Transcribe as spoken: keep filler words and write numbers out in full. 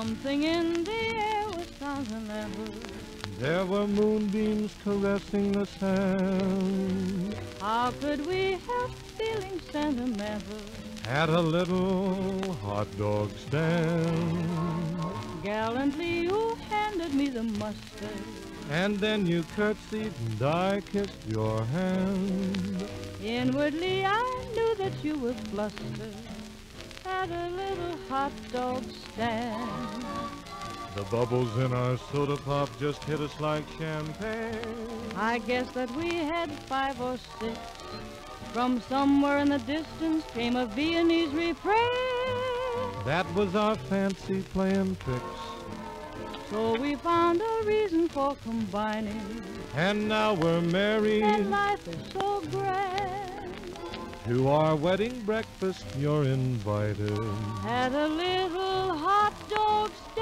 Something in the air was sentimental. There were moonbeams caressing the sand. How could we help feeling sentimental? At a little hot dog stand. Gallantly you handed me the mustard. And then you curtsied and I kissed your hand. Inwardly I knew that you were flustered at a little hot dog stand. The bubbles in our soda pop just hit us like champagne. I guess that we had five or six. From somewhere in the distance came a Viennese refrain. That was our fancy playing tricks. So we found a reason for combining. And now we're married. And life is so grand. To our wedding breakfast you're invited. At a little hot dog stand.